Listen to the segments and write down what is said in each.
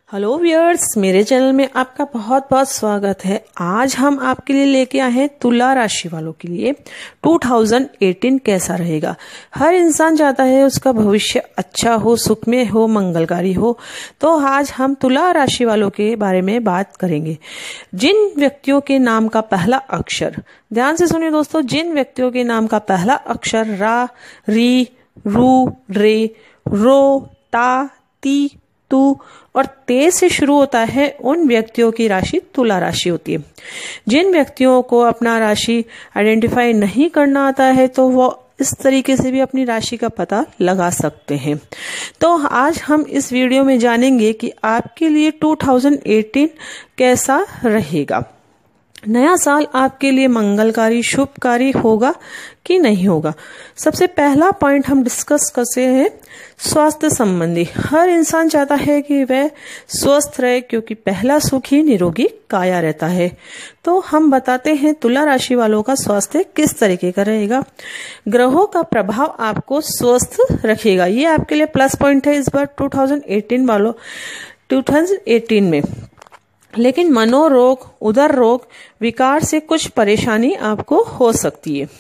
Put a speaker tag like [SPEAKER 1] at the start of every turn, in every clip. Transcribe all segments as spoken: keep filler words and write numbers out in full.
[SPEAKER 1] Hello viewers, मेरे channel में आपका बहुत बहुत स्वागत है। आज हम आपके लिए लेके आए हैं तुला राशि वालों के लिए दो हज़ार अठारह कैसा रहेगा। हर इंसान चाहता है उसका भविष्य अच्छा हो, सुखमय हो, मंगलकारी हो। तो आज हम तुला राशि वालों के बारे में बात करेंगे। जिन व्यक्तियों के नाम का पहला अक्षर, ध्यान से सुनिए दोस्तों, जिन व्यक्तियों के नाम का पहला अक्षर रा, री, रू, रे, रो, ता, ती, तू और ते से शुरू होता है, उन व्यक्तियों की राशि तुला राशि होती है। जिन व्यक्तियों को अपना राशि आइडेंटिफाई नहीं करना आता है तो वो इस तरीके से भी अपनी राशि का पता लगा सकते हैं। तो आज हम इस वीडियो में जानेंगे कि आपके लिए दो हज़ार अठारह कैसा रहेगा। नया साल आपके लिए मंगलकारी, शुभकारी होगा कि नहीं होगा। सबसे पहला पॉइंट हम डिस्कस करते हैं स्वास्थ्य संबंधी। हर इंसान चाहता है कि वह स्वस्थ रहे, क्योंकि पहला सुख ही निरोगी काया रहता है। तो हम बताते हैं तुला राशि वालों का स्वास्थ्य किस तरीके का रहेगा। ग्रहों का प्रभाव आपको स्वस्थ रखेगा, ये आपके लिए प्लस पॉइंट है इस बार दो हज़ार अठारह वालों दो हज़ार अठारह में। लेकिन मनोरोग, उदर रोग, विकार से कुछ परेशानी आपको हो सकती है।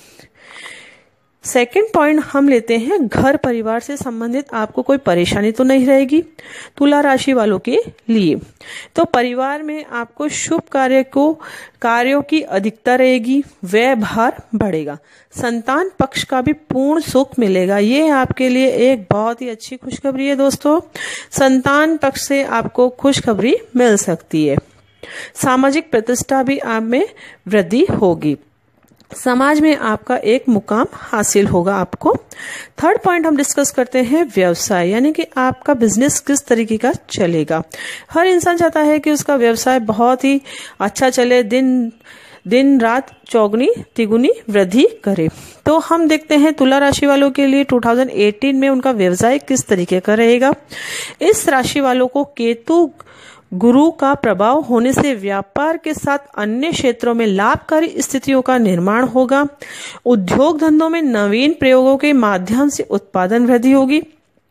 [SPEAKER 1] सेकंड पॉइंट हम लेते हैं घर परिवार से संबंधित आपको कोई परेशानी तो नहीं रहेगी तुला राशि वालों के लिए। तो परिवार में आपको शुभ कार्य को कार्यों की अधिकता रहेगी, व्यय भार बढ़ेगा। संतान पक्ष का भी पूर्ण सुख मिलेगा, ये आपके लिए एक बहुत ही अच्छी खुशखबरी है दोस्तों। संतान पक्ष से आपको खुशखबरी मिल सकती है। सामाजिक प्रतिष्ठा भी आप में वृद्धि होगी, समाज में आपका एक मुकाम हासिल होगा आपको। थर्ड पॉइंट हम डिस्कस करते हैं व्यवसाय, यानी कि आपका बिजनेस किस तरीके का चलेगा। हर इंसान चाहता है कि उसका व्यवसाय बहुत ही अच्छा चले, दिन दिन रात चौगुनी तिगुनी वृद्धि करे। तो हम देखते हैं तुला राशि वालों के लिए दो हज़ार अठारह में उनका व्यवसाय किस तरीके का रहेगा। इस राशि वालों को केतु गुरु का प्रभाव होने से व्यापार के साथ अन्य क्षेत्रों में लाभकारी स्थितियों का निर्माण होगा। उद्योग धंधों में नवीन प्रयोगों के माध्यम से उत्पादन वृद्धि होगी।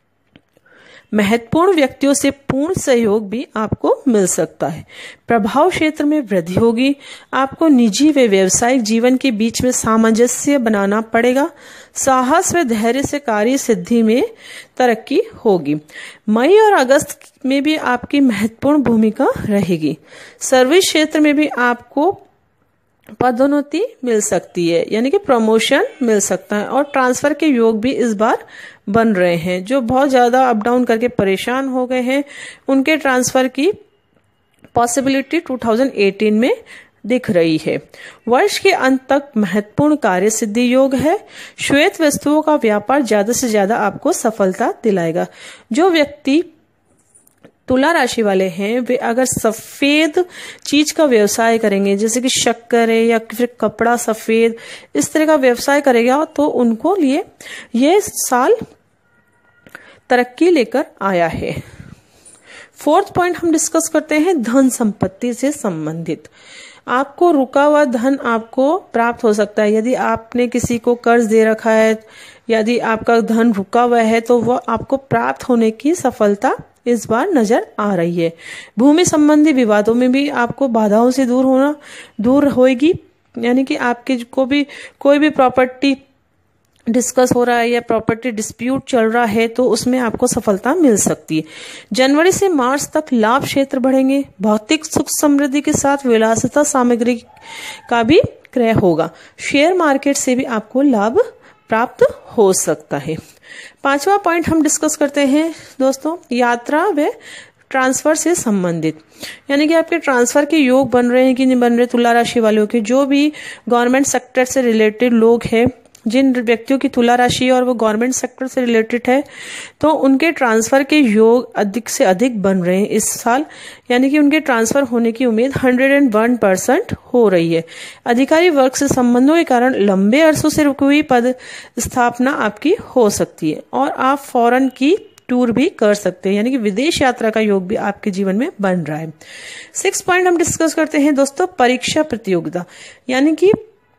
[SPEAKER 1] महत्वपूर्ण व्यक्तियों से पूर्ण सहयोग भी आपको मिल सकता है। प्रभाव क्षेत्र में वृद्धि होगी। आपको निजी व व्यावसायिक जीवन के बीच में सामंजस्य बनाना पड़ेगा। साहस व धैर्य से कार्य सिद्धि में तरक्की होगी। मई और अगस्त में भी आपकी महत्वपूर्ण भूमिका रहेगी। सर्विस क्षेत्र में भी आपको पदोन्नति मिल सकती है, यानी कि प्रमोशन मिल सकता है। और ट्रांसफर के योग भी इस बार बन रहे हैं। जो बहुत ज्यादा अप डाउन करके परेशान हो गए हैं, उनके ट्रांसफर की पॉसिबिलिटी दो हज़ार अठारह में दिख रही है। वर्ष के अंत तक महत्वपूर्ण कार्य सिद्धि योग है। श्वेत वस्तुओं का व्यापार ज्यादा से ज्यादा आपको सफलता दिलाएगा। जो व्यक्ति तुला राशि वाले हैं वे अगर सफेद चीज का व्यवसाय करेंगे, जैसे कि शक्कर है या फिर कपड़ा सफेद, इस तरह का व्यवसाय करेगा, तो उनको लिए ये साल तरक्की लेकर आया है। फोर्थ पॉइंट हम डिस्कस करते हैं धन संपत्ति से संबंधित। आपको रुका हुआ धन आपको प्राप्त हो सकता है। यदि आपने किसी को कर्ज दे रखा है, यदि आपका धन रुका हुआ है, तो वह आपको प्राप्त होने की सफलता इस बार नजर आ रही है। भूमि संबंधी विवादों में भी आपको बाधाओं से दूर होना दूर होएगी, यानी कि आपके को भी कोई भी प्रॉपर्टी डिस्कस हो रहा है या प्रॉपर्टी डिस्प्यूट चल रहा है, तो उसमें आपको सफलता मिल सकती है। जनवरी से मार्च तक लाभ क्षेत्र बढ़ेंगे। भौतिक सुख समृद्धि के साथ विलासिता सामग्री का भी क्रय होगा। शेयर मार्केट से भी आपको लाभ प्राप्त हो सकता है। पांचवा पॉइंट हम डिस्कस करते हैं दोस्तों, यात्रा व ट्रांसफर से संबंधित, यानी कि आपके ट्रांसफर के योग बन रहे हैं कि नहीं बन रहे तुला राशि वालों के। जो भी गवर्नमेंट सेक्टर से रिलेटेड लोग हैं, जिन व्यक्तियों की तुला राशि और वो गवर्नमेंट सेक्टर से रिलेटेड है, तो उनके ट्रांसफर के योग अधिक से अधिक बन रहे हैं इस साल, यानी कि उनके ट्रांसफर होने की उम्मीद एक सौ एक परसेंट हो रही है। अधिकारी वर्ग से संबंधों के कारण लंबे अरसों से रुकी हुई पद स्थापना आपकी हो सकती है और आप फॉरेन की टूर भी कर सकते हैं, यानी कि विदेश यात्रा का योग भी आपके जीवन में बन रहा है। सिक्स पॉइंट हम डिस्कस करते हैं दोस्तों, परीक्षा प्रतियोगिता, यानी कि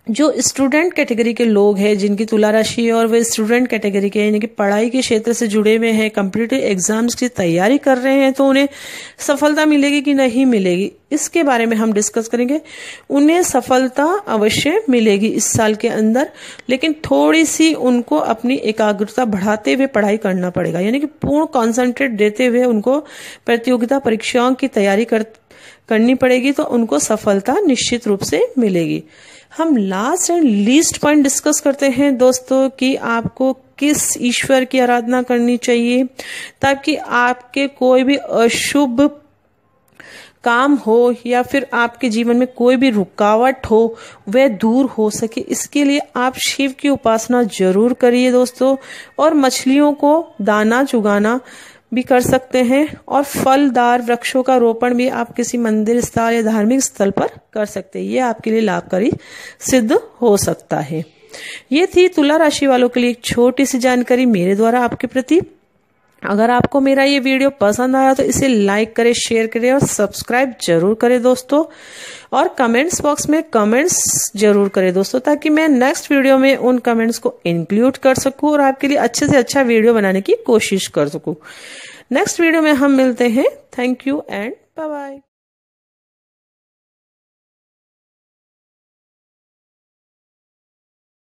[SPEAKER 1] जो स्टूडेंट कैटेगरी के लोग हैं जिनकी तुला राशि है और वे स्टूडेंट कैटेगरी के यानी कि पढ़ाई के क्षेत्र से जुड़े हुए हैं, कॉम्पिटिटिव एग्जाम्स की तैयारी कर रहे हैं, तो उन्हें सफलता मिलेगी कि नहीं मिलेगी, इसके बारे में हम डिस्कस करेंगे। उन्हें सफलता अवश्य मिलेगी इस साल के अंदर, लेकिन थोड़ी सी उनको अपनी एकाग्रता बढ़ाते हुए पढ़ाई करना पड़ेगा, यानी कि पूर्ण कॉन्सेंट्रेट देते हुए उनको प्रतियोगिता परीक्षाओं की तैयारी कर करनी पड़ेगी, तो उनको सफलता निश्चित रूप से मिलेगी। हम last and least point discuss करते हैं दोस्तों कि आपको किस ईश्वर की आराधना करनी चाहिए ताकि आपके कोई भी अशुभ काम हो या फिर आपके जीवन में कोई भी रुकावट हो वह दूर हो सके। इसके लिए आप शिव की उपासना जरूर करिए दोस्तों, और मछलियों को दाना चुगाना भी कर सकते हैं, और फलदार वृक्षों का रोपण भी आप किसी मंदिर स्थल या धार्मिक स्थल पर कर सकते हैं। ये आपके लिए लाभकारी सिद्ध हो सकता है। ये थी तुला राशि वालों के लिए एक छोटी सी जानकारी मेरे द्वारा आपके प्रति। अगर आपको मेरा ये वीडियो पसंद आया तो इसे लाइक करें, शेयर करें और सब्सक्राइब जरूर करें दोस्तों, और कमेंट्स बॉक्स में कमेंट्स जरूर करें दोस्तों, ताकि मैं नेक्स्ट वीडियो में उन कमेंट्स को इंक्लूड कर सकूं और आपके लिए अच्छे से अच्छा वीडियो बनाने की कोशिश कर सकूं। नेक्स्ट वीडियो में हम मिलते हैं। Thank you and bye bye.